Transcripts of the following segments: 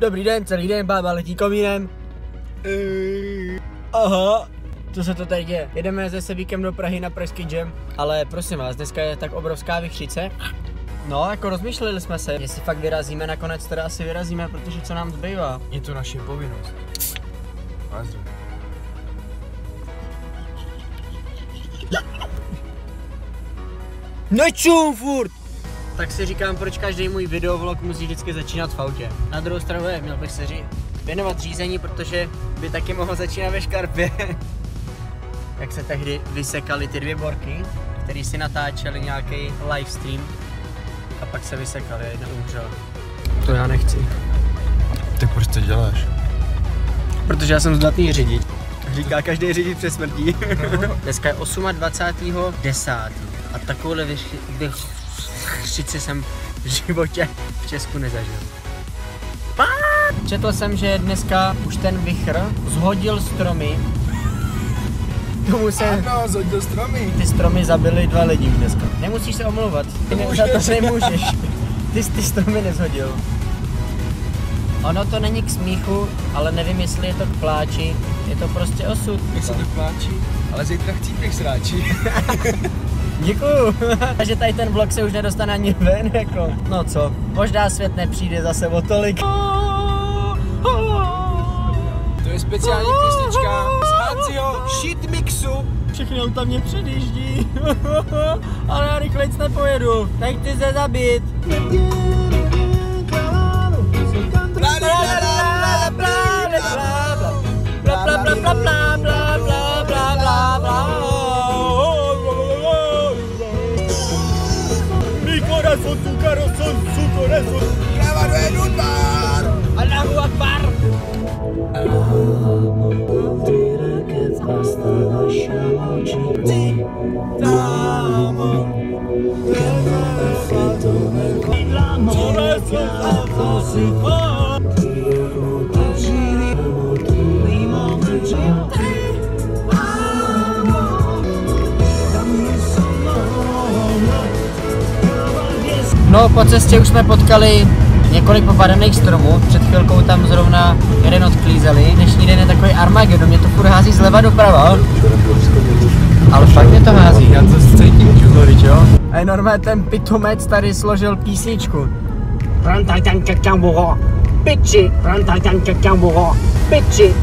Dobrý den, celý den, bába letí komínem. Aha, co se to tady děje? Jedeme zase víkem do Prahy na pražský jam, ale prosím vás, dneska je tak obrovská vichřice. No, jako rozmýšleli jsme se, jestli fakt vyrazíme, nakonec teda asi vyrazíme, protože co nám zbývá. Je to naše povinnost. Nečum furt! Tak si říkám, proč každý můj videovlog musí vždycky začínat v autě. Na druhou stranu měl bych se věnovat řízení, protože by taky mohl začínat ve škarpě. Jak se tehdy vysekaly ty dvě borky, který si natáčeli nějaký livestream a pak se vysekali a jeden umřel. To já nechci. Tak proč to děláš? Protože já jsem zdatný řidič. Říká každý řidič před smrtí. Dneska je 28.10. a takovouhle vichřici jsem v životě v Česku nezažil. Četl jsem, že dneska už ten vichr zhodil stromy. Tomu se... Ano, zhodil stromy. Ty stromy zabily 2 lidi dneska. Nemusíš se omlouvat. Ty za to nemůžeš. Ty stromy nezhodil. Ono to není k smíchu, ale nevím, jestli je to k pláči. Je to prostě osud. Jak se to pláčí, ale zítra chcípek sráčí. Děkuju. Takže tady ten vlog se už nedostane ani ven, jako. No co, možná svět nepřijde zase o tolik. To je speciální písnička z Hanziho shit mixu. Všechny auta mě předjíždí. Ale já rychlejc nepojedu. Nechte se zabít. Mi corazón, tu corazón, su corazón. Clavado en un bar. Allahu Akbar. No, po cestě už jsme potkali několik popadaných stromů, před chvilkou tam zrovna jeden odklízeli. Dnešní den je takový Armagedon, mě to furt hází zleva doprava. Ale fakt mě to hází. Já to cítím čuhorit, jo? A normálně ten pitomec tady složil písničku. Piči, piči.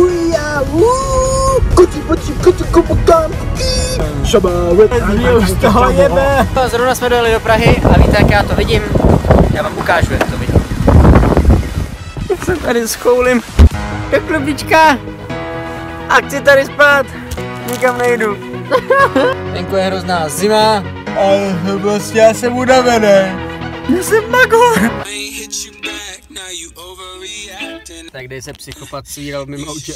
Zrovna jsme dojeli do Prahy a víte, jak já to vidím? Já vám ukážu, jak to vidím. Jak jsem tady schoulím do klubička a chci tady spát. Nikam nejdu. Venku je hrozná zima, ale vlastně já jsem unavený. Já jsem magor. Tak dej se psychopat svíral v mým autě.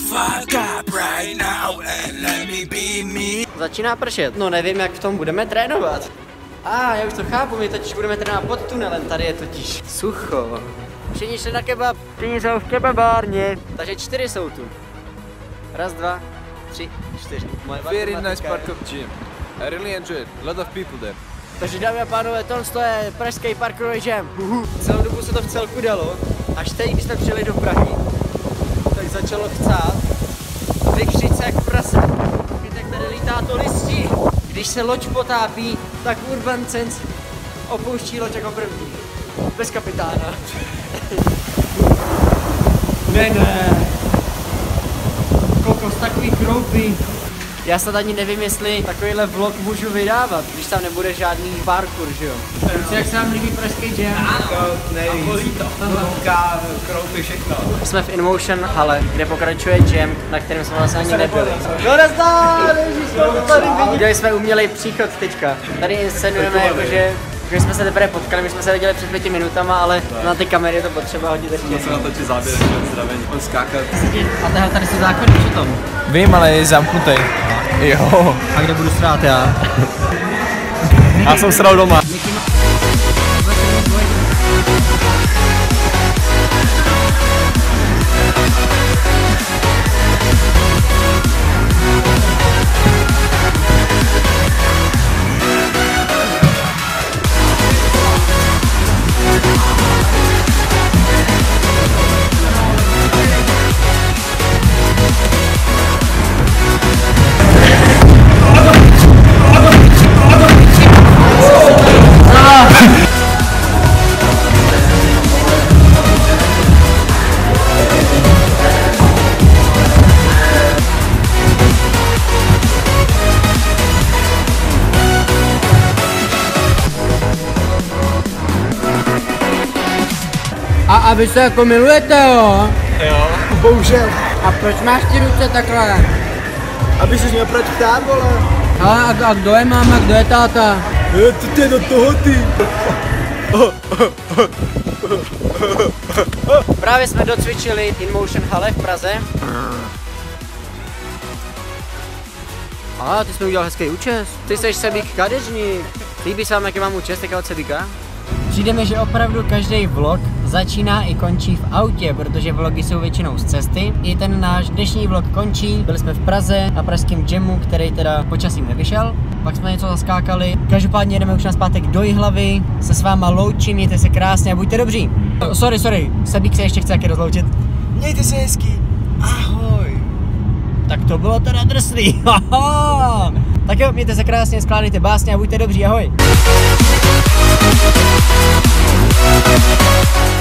Začíná pršet, no nevím, jak v tom budeme trénovat. Já už to chápu, my totiž budeme trénovat pod tunelem, tady je totiž sucho. Všichni šli na kebab, všichni jsou v kebabárně, takže 4 jsou tu. 1, 2, 3, 4. Very nice park of gym. I really enjoyed. A lot of people there. Takže dámy a pánové, tohle je pražský parkourový jam. Celou dobu se to v celku dalo, až teď, když jsme přijeli do Prahy, tak začalo chcát a vychřice jak prase. Vidíte, jak tady lítá to listí. Když se loď potápí, tak Urban Sense opouští loď jako první. Bez kapitána. Ne. Kokos, takový kroupy. Já snad ani nevím, jestli takovýhle vlog můžu vydávat, když tam nebude žádný parkour, že jo? Jak se vám líbí pražský jam? Ano, a bolí to. Louka, kroupy, všechno. Jsme v InMotion hale, kde pokračuje jam, na kterém jsme vlastně ani nebyli. No nazdar, viděli jsme umělej příchod teďka. Tady inscenujeme jakože jsme se teprve potkali, my jsme se viděli před 5 minutama, ale na ty kamery je to potřeba hodit ještě. Musím natočit záběr, zdravení, on skákat. A tady se základy přitom. Vím, ale je zamknutý. Jo. A kde budu srát já? Já jsem sral doma. A vy se jako milujete, jo? Jo. Bohužel. A proč máš ty ruce takhle? Aby jsi měl proč ptát, vole. A kdo je máma, kdo je táta? Ty do toho, ty. Právě jsme docvičili InMotion hale v Praze. A ty jsi mi udělal hezký účes. Ty jsi Sebík kadeřník. Líbí se vám, jaký mám účes, tak od Sebíka? Přijde mi, že opravdu každý vlog začíná i končí v autě, protože vlogy jsou většinou z cesty. I ten náš dnešní vlog končí. Byli jsme v Praze na pražském džemu, který teda počasím nevyšel. Pak jsme něco zaskákali. Každopádně jedeme už na zpátek do Jihlavy. Se s váma loučím, mějte se krásně a buďte dobří. Sorry, Sebík se ještě chce taky rozloučit. Mějte se hezky. Ahoj. Tak to bylo teda drsný. Tak jo, mějte se krásně, skládejte básně a buďte dobří, ahoj.